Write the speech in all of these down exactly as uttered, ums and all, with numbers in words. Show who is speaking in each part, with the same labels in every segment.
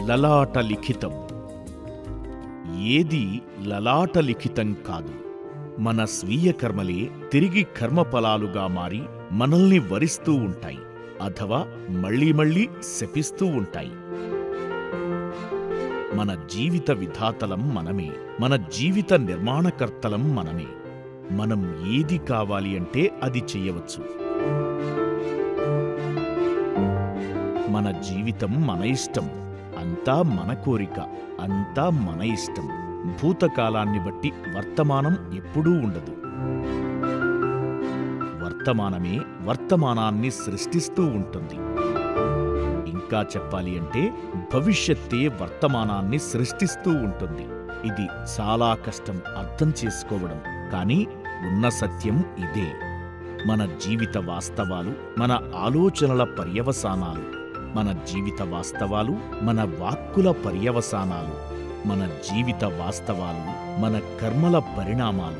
Speaker 1: లలాటలిఖితం. ఏది లలాటలిఖితం కాదు. మన స్వీయ కర్మలే తిరిగి కర్మఫలాలుగా మారి మనల్ని వరిస్తూ ఉంటాయి, అథవా మళ్లీ మళ్లీ శపిస్తూ ఉంటాయి. మన జీవిత విధాతలం మనమే, మన జీవిత నిర్మాణకర్తలం మనమే. మనం ఏది కావాలి అంటే అది చెయ్యవచ్చు. మన జీవితం మన ఇష్టం, అంతా మన కోరిక, అంతా మన ఇష్టం. భూతకాలాన్ని బట్టి వర్తమానం ఎప్పుడూ ఉండదు. వర్తమానమే వర్తమానాన్ని సృష్టిస్తూ ఉంటుంది. ఇంకా చెప్పాలి అంటే భవిష్యత్తే వర్తమానాన్ని సృష్టిస్తూ ఉంటుంది. ఇది చాలా కష్టం అర్థం చేసుకోవడం, కానీ ఉన్న సత్యం ఇదే. మన జీవిత వాస్తవాలు మన ఆలోచనల పర్యవసానాలు. మన జీవిత వాస్తవాలు మన వాక్కుల పర్యవసానాలు. మన జీవిత వాస్తవాలు మన కర్మల పరిణామాలు.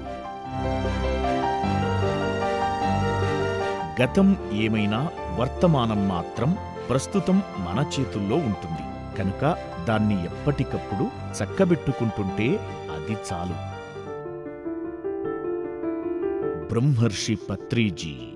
Speaker 1: గతం ఏమైనా వర్తమానం మాత్రం ప్రస్తుతం మన చేతుల్లో ఉంటుంది. కనుక దాన్ని ఎప్పటికప్పుడు చక్కబెట్టుకుంటుంటే అది చాలు. బ్రహ్మర్షి పత్రిజీ.